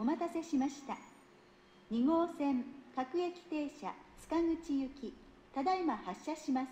お待たせしました。2号線各駅停車塚口行き、ただいま発車します。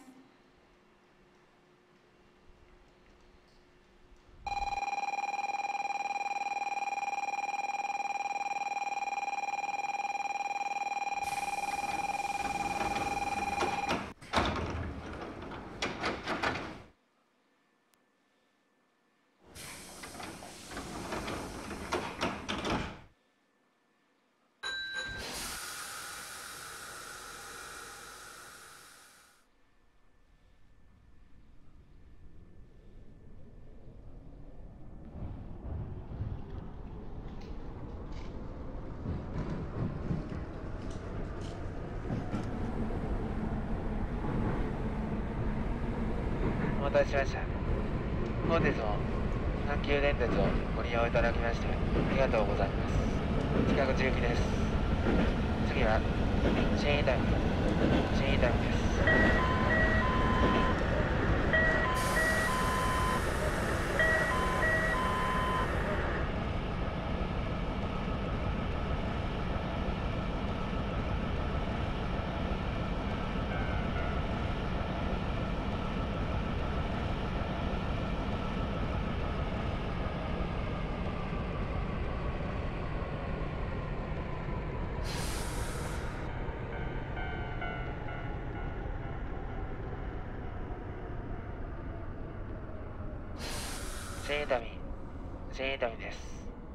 お待たせしました。本日も阪急電鉄をご利用いただきましてありがとうございます。塚口行きです。次は新伊丹です。新伊丹です。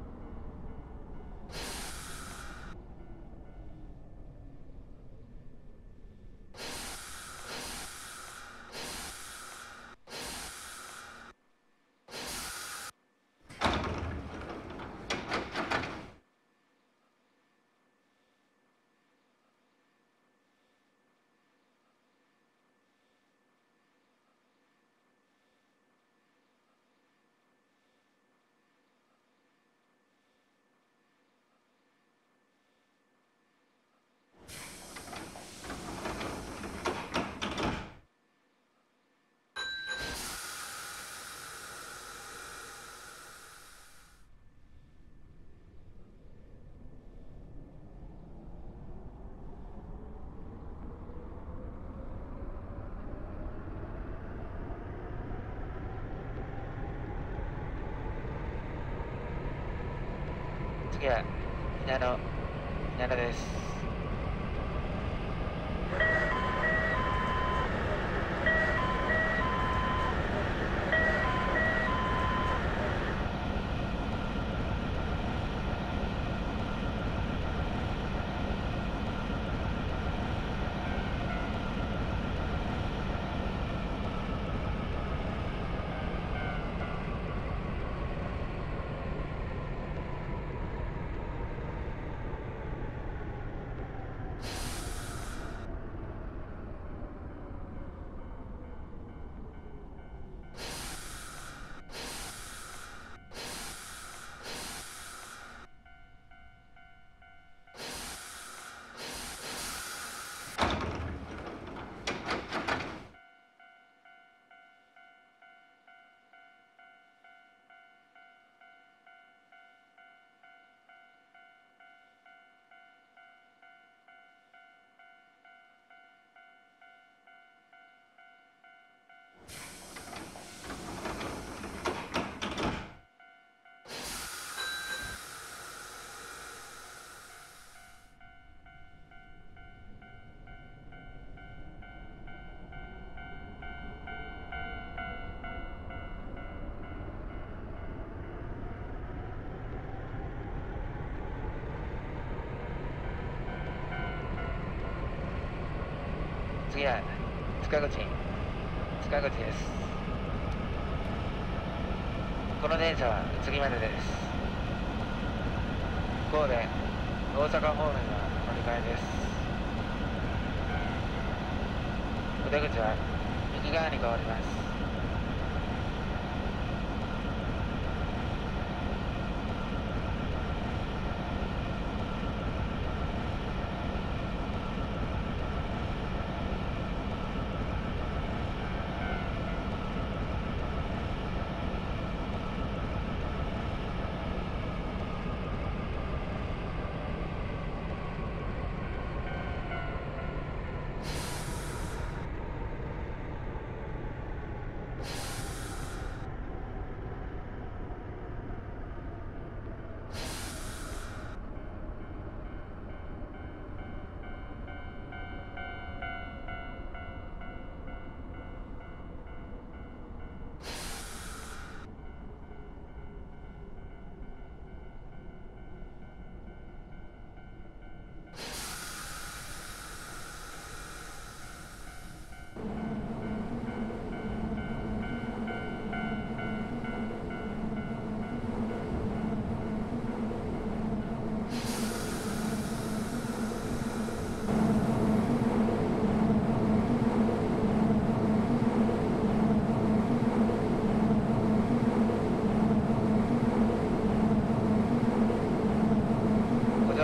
次は稲田です。次は塚口です。この電車は次までです。神戸、大阪方面は乗り換えです。お出口は右側に変わります。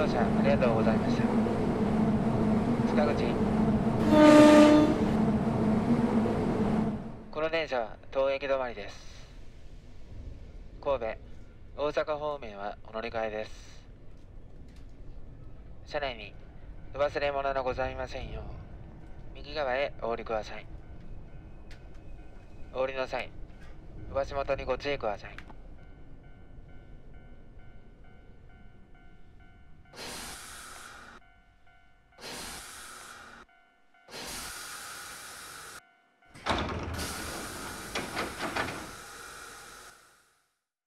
乗車ありがとうございました。塚口。この電車は当駅止まりです。神戸、大阪方面はお乗り換えです。車内にお忘れ物のございませんよう、右側へお降りください。お降りの際、お足元にご注意ください。